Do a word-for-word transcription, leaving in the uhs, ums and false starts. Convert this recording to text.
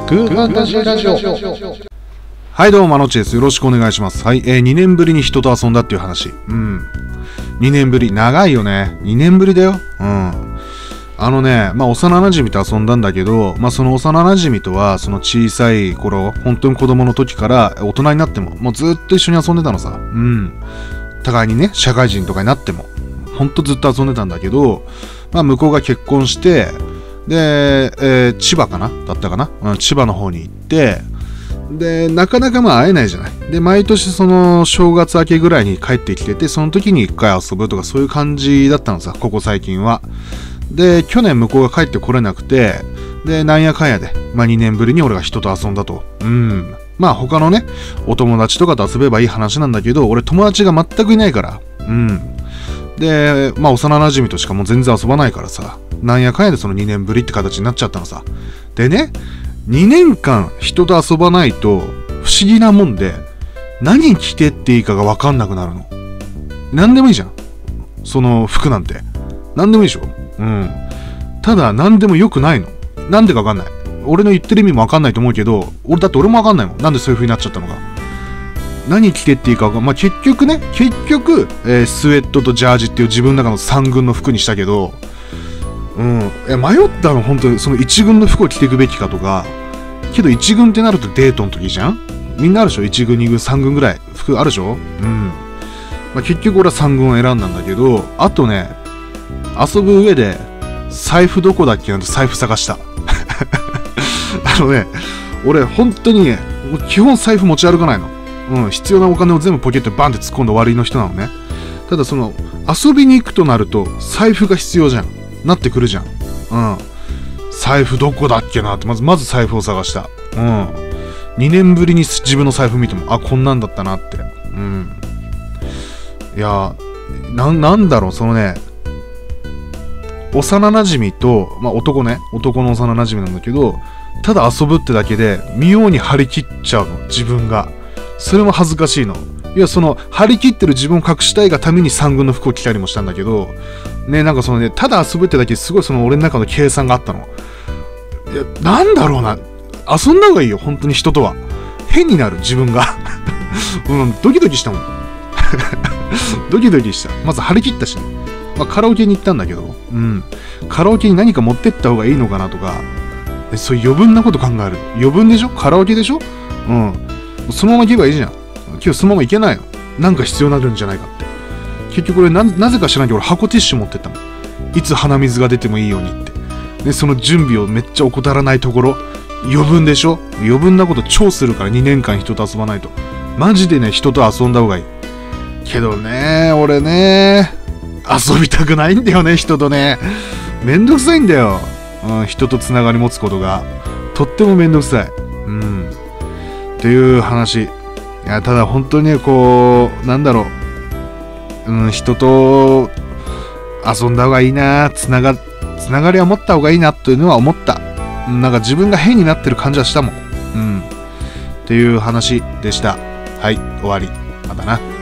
グーファンタジーラジオ。 はいどうも、まのっちです。よろしくお願いします。はい、えー、にねんぶりに人と遊んだっていう話。うん。にねんぶり。長いよね。にねんぶりだよ。うん。あのね、まあ、幼馴染と遊んだんだけど、まあ、その幼馴染とは、その小さい頃、本当に子供の時から大人になっても、もうずっと一緒に遊んでたのさ。うん。互いにね、社会人とかになっても、ほんとずっと遊んでたんだけど、まあ、向こうが結婚して、で、えー、千葉かなだったかな、うん、千葉の方に行って、で、なかなかまあ会えないじゃない。で、毎年その正月明けぐらいに帰ってきてて、その時に一回遊ぶとかそういう感じだったのさ、ここ最近は。で、去年向こうが帰ってこれなくて、で、なんやかんやで、まあにねんぶりに俺が人と遊んだと。うん。まあ他のね、お友達とかと遊べばいい話なんだけど、俺友達が全くいないから。うん。で、まあ幼馴染としかもう全然遊ばないからさ、なんやかんやでそのにねんぶりって形になっちゃったのさ。でね、にねんかん人と遊ばないと不思議なもんで、何着てっていいかがわかんなくなるの。なんでもいいじゃん。その服なんて。なんでもいいでしょ。うん。ただ、なんでも良くないの。なんでかわかんない。俺の言ってる意味もわかんないと思うけど、俺だって俺もわかんないもん。なんでそういう風になっちゃったのか。何着てっていいかが、まあ、結局ね、結局、えー、スウェットとジャージっていう自分の中のさん軍の服にしたけど、うん。いや、迷ったの、本当に、そのいち軍の服を着ていくべきかとか、けどいち軍ってなるとデートの時じゃん。みんなあるでしょ ?いち 軍、に軍、さん軍ぐらい服あるでしょ。うん。まあ、結局俺はさん軍を選んだんだけど、あとね、遊ぶ上で、財布どこだっけなんて財布探した。あのね、俺本当にね、基本財布持ち歩かないの。うん、必要なお金を全部ポケットにバンって突っ込んで終わりの人なのね。ただその、遊びに行くとなると、財布が必要じゃん。なってくるじゃん。うん。財布どこだっけなって、まず、まず財布を探した。うん。にねんぶりに自分の財布見ても、あ、こんなんだったなって。うん。いや、な、なんだろう、そのね、幼馴染と、まあ男ね、男の幼馴染なんだけど、ただ遊ぶってだけで、妙に張り切っちゃうの、自分が。それも恥ずかしいの。いや、その、張り切ってる自分を隠したいがためにさん軍の服を着たりもしたんだけど、ね、なんかそのね、ただ遊ぶってだけですごいその俺の中の計算があったの。いや、なんだろうな。遊んだ方がいいよ、本当に人とは。変になる、自分が。うん、ドキドキしたもん。ドキドキした。まず張り切ったしね。まあ、カラオケに行ったんだけど、うん。カラオケに何か持ってった方がいいのかなとか、そういう余分なこと考える。余分でしょ？カラオケでしょ？うん。そのまま行けばいいじゃん。今日そのまま行けないの。なんか必要になるんじゃないかって。結局俺な、なぜか知らないけど俺箱ティッシュ持ってったもん。いつ鼻水が出てもいいようにって。で、その準備をめっちゃ怠らないところ。余分でしょ？余分なこと超するからにねんかん人と遊ばないと。マジでね、人と遊んだ方がいい。けどね、俺ね、遊びたくないんだよね、人とね。めんどくさいんだよ。うん、人とつながり持つことが。とってもめんどくさい。うん。っていう話。いや、ただ本当にね、こう、なんだろう。うん、人と遊んだ方がいいな、つなが、つながりは持った方がいいなというのは思った。なんか自分が変になってる感じはしたもん。うん。っていう話でした。はい、終わり。またな。